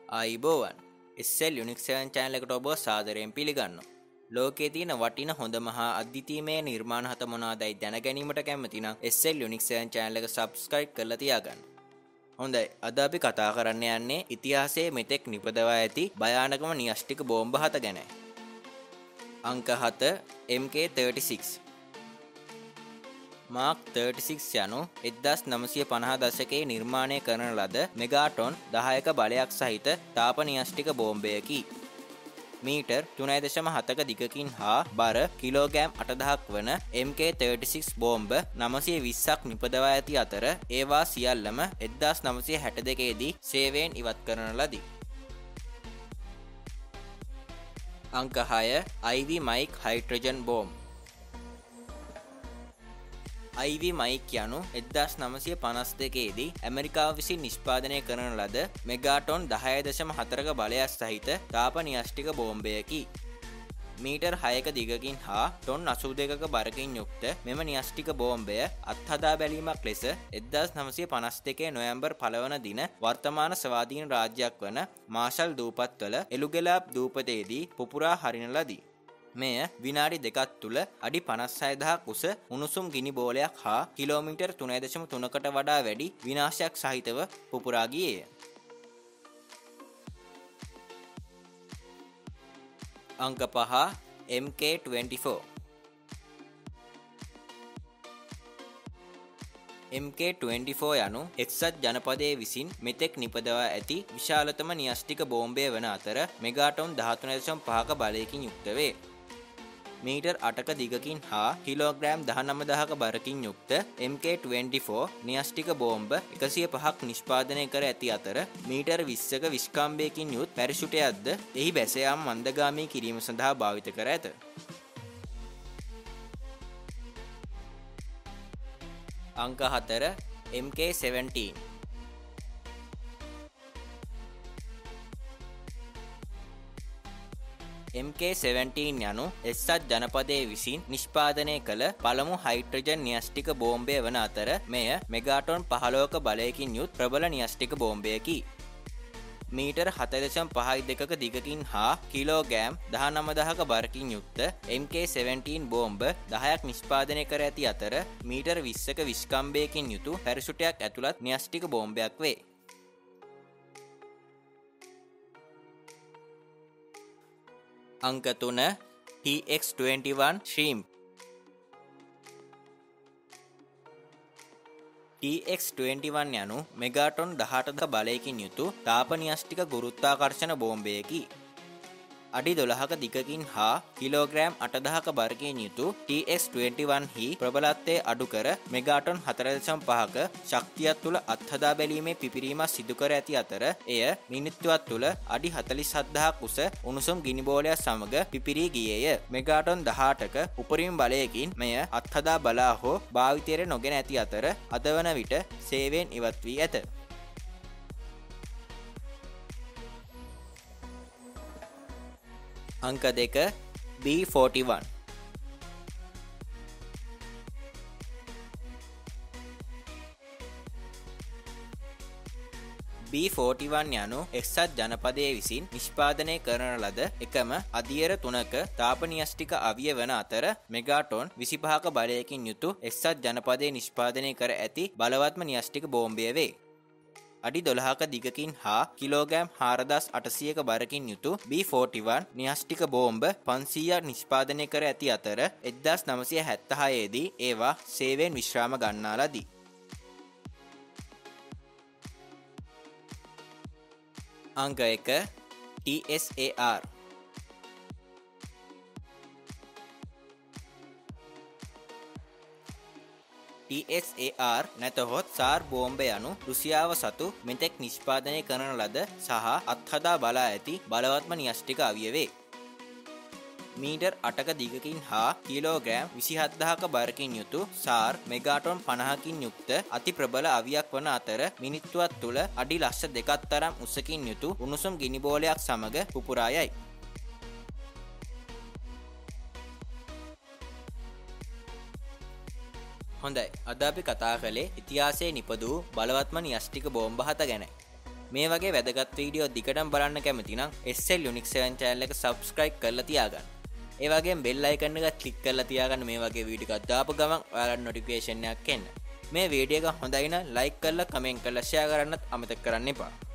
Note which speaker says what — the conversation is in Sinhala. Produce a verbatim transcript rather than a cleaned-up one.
Speaker 1: ආයිබෝවන් S L unique seven channel එකට ඔබ සාදරයෙන් පිළිගන්නවා. ලෝකයේ තියෙන වටින හොඳම හා අද්විතීය නිර්මාණ හත මොනවාදයි දැන ගැනීමට කැමති නම් S L unique seven channel එක subscribe කරලා තියාගන්න. හොඳයි, අද අපි කතා කරන්න යන්නේ ඉතිහාසයේ මෙතෙක් නිපදවා ඇති භයානකම න්‍යෂ්ටික බෝම්බ හත ගැනයි. අංක හත M K thirty six. Mark thirty six යනු එක්දාස් නවසිය පනහ දශකයේ නිර්මාණය කරන ලද මෙගාටොන් දහයක බලයක් සහිත තාප න්‍යෂ්ටික බෝම්බයකි. මීටර් තුනයි දශම හතක දිගකින් හා බර කිලෝග්‍රෑම් අටදහක් වන එම් කේ තර්ටි සික්ස් බෝම්බ නවසිය විස්සක් නිපදවා ඇති අතර ඒවා සියල්ලම එක්දාස් නවසිය හැට දෙකේ දී සේවයෙන් ඉවත් කරන ලදී. අංක හය අයිවි මයික් හයිඩ්‍රජන් බෝම්බ. අයිවි මයික් යනු එක්දාස් නවසිය පනස් දෙකේ දී ඇමරිකාව විසින් නිෂ්පාදනය කරන ලද මෙගාටොන් දහය දශම හතරක බලයක් සහිත තාප න්‍යෂ්ටික බෝම්බයකි. මීටර් හයක දිගකින් හා ටොන් අසූ දෙකක බරකින් යුක්ත මෙම න්‍යෂ්ටික බෝම්බය අත්හදා බැලීමක් ලෙස එක්දාස් නවසිය පනස් දෙකේ නොවැම්බර් පළවන දින වර්තමාන ස්වාධීන රාජ්‍යයක් වන මාෂල් දූපත්වල එළුගෙලාප් දූපතේදී පුපුරා හරින ලදී. මෙය විනාඩි දෙකක් තුළ අඩි පනස් හය දහසක් උස උණුසුම් ගිනි බෝලයක් හා කිලෝමීටර් තුනයි දශම තුනකට වඩා වැඩි විනාශයක් සහිතව පුපුරා ගියේය. අංක පහ M K twenty four. M K twenty four යනු එක්සත් ජනපදයේ විසින් මෙතෙක් නිපදවා ඇති විශාලතම න්‍යෂ්ටික බෝම්බය වන අතර මෙගාටොන් දහතුන දශම පහක බලයකින් යුක්ත වේ. මීටර් අටක දිගකින් හා කිලෝග්‍රෑම් දහනවය දහක බරකින් යුක්ත එම් කේ ට්වෙන්ටි ෆෝර් න්‍යෂ්ටික බෝම්බ එකසිය පහක් නිෂ්පාදනය කර ඇති අතර මීටර් විස්සක විස්කම්භයකින් යුත් පැරෂුටයක්ද එහි බැස යාම මන්දගාමී කිරීම සඳහා භාවිත කර ඇත. අංක හතර එම් කේ සෙවන්ටීන්. එම් කේ සෙවන්ටීන් යනු එක්සත් ජනපදයේ විසින් නිෂ්පාදනය කළ පළමු හයිඩ්‍රජන් න්‍යෂ්ටික බෝම්බය වන අතර මෙය මෙගාටොන් පහළොවක බලයකින් යුත් ප්‍රබල න්‍යෂ්ටික බෝම්බයකි. මීටර් හතයි දශම පහයි දෙකක දිගකින් හා කිලෝග්‍රෑම් දහනවය දහක බරකින් යුක්ත එම් කේ සෙවන්ටීන් බෝම්බ දහයක් නිෂ්පාදනය කර ඇති අතර මීටර් විස්සක විස්කම්භයකින් යුතු පැරෂුටයක් ඇතුළත් න්‍යෂ්ටික බෝම්බයක් වේ. අංක තුන T X twenty one shrimp. T X twenty one යනු මෙගාටොන් දහඅටක බලයකින් යුතු තාප න්‍යෂ්ටික ගුරුත්වාකර්ෂණ බෝම්බයකි. අඩි දොළහක දිගකින් හා කිලෝග්‍රෑම් අටදහක බරකින් යුතු ටී එක්ස් ට්වෙන්ටි වන් හි ප්‍රබලත්වය අඩු කර මෙගාටොන් හතර දශම පහක ශක්තියක් තුළ අත්හදා බැලීමේ පිපිරීමක් සිදු කර ඇති අතර එය මිනිත්තුවක් තුළ අඩි හතළිස් හත්දහසක් උස උණුසුම් ගිනි බෝලයක් සමග පිපිරී ගියේය. මෙගාටොන් දහඅටක උපරිම බලයකින් මෙය අත්හදා බලා හෝ භාවිතයට නොගෙන ඇති අතර අද වන විට සේවයෙන් ඉවත් වී ඇත. අංක දෙක බී ෆෝර්ටි වන්. බී ෆෝර්ටි වන් යනු එක්සත් ජනපදයේ විසින් නිෂ්පාදනය කරන ලද එකම අදියර තුනක තාප න්‍යෂ්ටික අවිය වන අතර මෙගාටොන් විසිපහක බලයකින් යුතු එක්සත් ජනපදයේ නිෂ්පාදනය කර ඇති බලවත්ම න්‍යෂ්ටික බෝම්බය වේ. අඩි දොළහක දිගකින් හා කිලෝග්‍රෑම් හාරදාස් අටසියක බරකින් යුතු බී ෆෝර්ටි වන් න්‍යෂ්ටික බෝම්බ පන්සීයක් නිෂ්පාදනය කර ඇති අතර එක්දාස් නවසිය හැත්තහයේ දී ඒවා සේවයෙන් විශ්‍රාම ගන්නා ලදී. අංක එක T S A R. T S A R නැතහොත් සාර් බෝම්බ යනු රුසියාව සතු මෙතෙක් නිෂ්පාදනය කරන ලද සහ අත්හදා බලා ඇති බලවත්ම න්‍යෂ්ටික අවිය වේ. මීටර් අටක දිගකින් හා කිලෝග්‍රෑම් විසිහත්දහක බරකින් යුතු සාර් මෙගාටොන් පනහකින් යුක්ත අති ප්‍රබල අවියක් වන අතර මිනිත්තුවක් තුළ අඩි ලක්ෂ දෙකක් තරම් උසකින් යුතු උණුසුම් ගිනි බෝලයක් සමග පුපුරා යයි. හොඳයි, අද අපි කතා කළේ ඉතිහාසයේ නිපදවූ බලවත්ම න්‍යෂ්ටික බෝම්බ හත ගැන. මේ වගේ වැදගත් වීඩියෝ දිගටම බලන්න කැමති නම් S L Unix seven channel එක subscribe කරලා තියාගන්න. ඒ වගේම bell icon එක click කරලා තියාගන්න මේ වගේ වීඩියෝ එකක් දාපු ගමන් ඔයාලට notification එකක් එන්න. මේ වීඩියෝ එක හොඳයි නම් like කරලා comment කරලා share කරන්නත් අමතක කරන්න එපා.